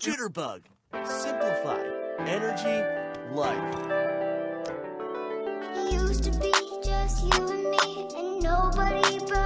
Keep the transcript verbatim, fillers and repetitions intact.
Jitterbug. Simplify. Energy. Life. Used to be just you and me, and nobody but